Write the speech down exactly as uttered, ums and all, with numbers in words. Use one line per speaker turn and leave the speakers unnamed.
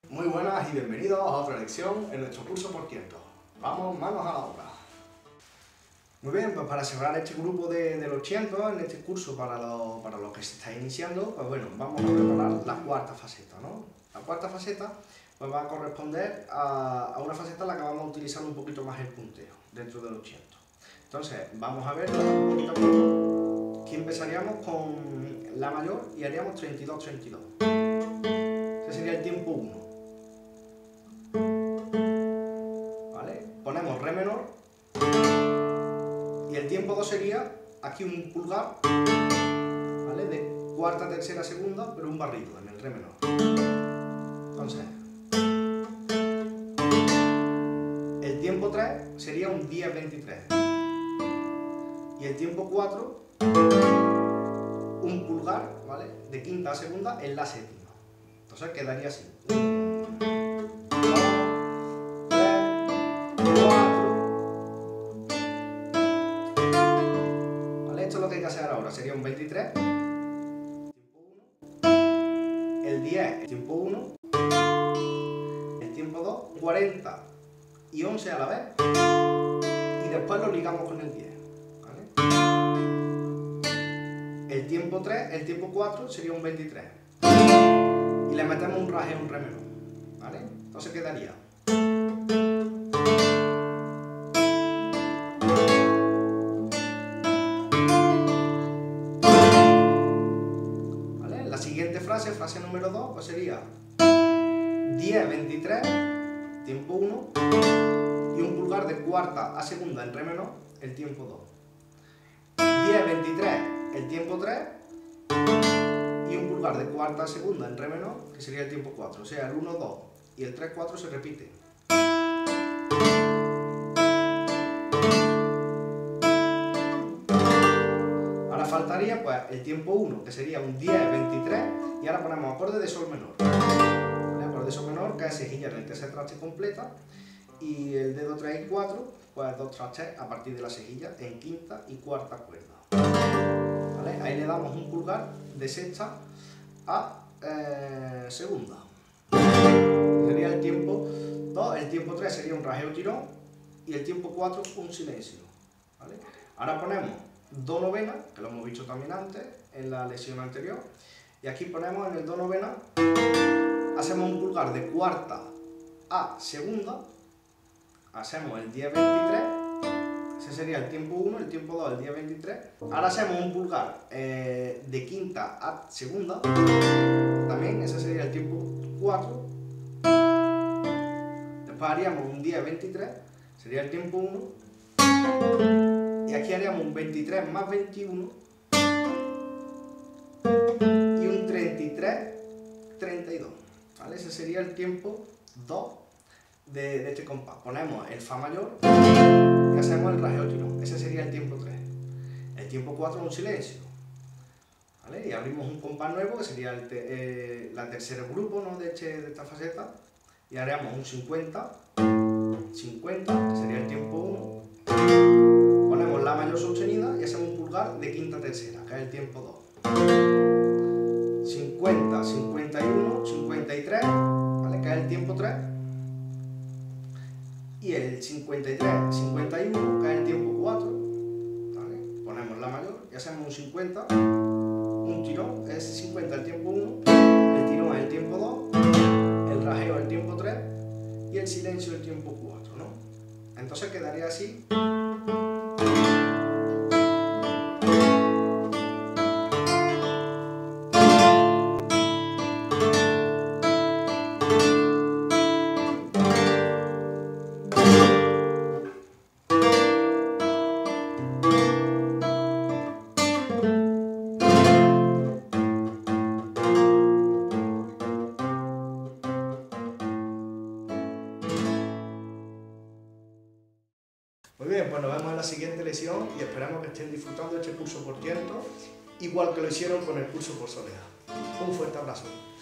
Muy buenas y bienvenidos a otra lección en nuestro curso por tientos. Vamos, manos a la obra. Muy bien, pues para cerrar este grupo de, de los tientos, en este curso para los para lo que se está iniciando, pues bueno, vamos a preparar la cuarta faceta, ¿no? La cuarta faceta pues va a corresponder a, a una faceta en la que vamos a utilizar un poquito más el punteo dentro de los tientos. Entonces, vamos a ver un poquito a poco que empezaríamos con la mayor y haríamos treinta y dos, treinta y dos. Ese sería el tiempo uno. ¿Vale? Ponemos re menor y el tiempo dos sería aquí un pulgar, ¿vale? De cuarta, tercera, segunda, pero un barrido en el re menor. Entonces, el tiempo tres sería un diez veintitrés y el tiempo cuatro un pulgar, ¿vale? De quinta a segunda en la séptima. Entonces quedaría así. Ahora sería un veintitrés, tiempo uno, el diez, el tiempo uno, el tiempo dos, cuarenta y once a la vez, y después lo ligamos con el diez, ¿vale? El tiempo tres, el tiempo cuatro sería un veintitrés, y le metemos un raje, un re menor, ¿vale? Entonces quedaría frase, frase número dos, pues sería diez veintitrés, tiempo uno, y un pulgar de cuarta a segunda en re menor, el tiempo dos. diez veintitrés, el tiempo tres, y un pulgar de cuarta a segunda en re menor, que sería el tiempo cuatro. O sea, el uno, dos y el tres, cuatro se repiten. Faltaría pues el tiempo uno, que sería un diez veintitrés, y ahora ponemos acorde de sol menor. ¿Vale? Acorde de sol menor, que es cejilla en el tercer traste completa, y el dedo tres y cuatro, pues dos trastes a partir de la cejilla en quinta y cuarta cuerda. ¿Vale? Ahí le damos un pulgar de sexta a eh, segunda. Sería el tiempo dos, el tiempo tres sería un rajeo tirón, y el tiempo cuatro un silencio. ¿Vale? Ahora ponemos do novena, que lo hemos visto también antes en la lección anterior, y aquí ponemos en el do novena, hacemos un pulgar de cuarta a segunda, hacemos el diez veintitrés, ese sería el tiempo uno, el tiempo dos, el diez veintitrés, ahora hacemos un pulgar eh, de quinta a segunda, también ese sería el tiempo cuatro, después haríamos un diez veintitrés, sería el tiempo uno, y aquí haríamos un veintitrés más veintiuno y un treinta y tres, treinta y dos, ¿vale? Ese sería el tiempo dos de, de este compás. Ponemos el fa mayor y hacemos el rajeo tirón. Ese sería el tiempo tres. El tiempo cuatro un silencio, ¿vale? Y abrimos un compás nuevo que sería el te, eh, la tercer grupo, ¿no? de, este, de esta faceta, y haríamos un cincuenta, cincuenta, que sería el tiempo uno. Ponemos la mayor sostenida y hacemos un pulgar de quinta a tercera, que es el tiempo dos. cincuenta, cincuenta y uno, cincuenta y tres, ¿vale? Que es el tiempo tres. Y el cincuenta y tres, cincuenta y uno, que es el tiempo cuatro. ¿Vale? Ponemos la mayor y hacemos un cincuenta, un tirón, es cincuenta el tiempo uno, el tirón es el tiempo dos, el rajeo es el tiempo tres y el silencio el tiempo cuatro, ¿no? Entonces quedaría así. Muy bien, pues nos vemos en la siguiente lección y esperamos que estén disfrutando de este curso por tientos, igual que lo hicieron con el curso por soledad. Un fuerte abrazo.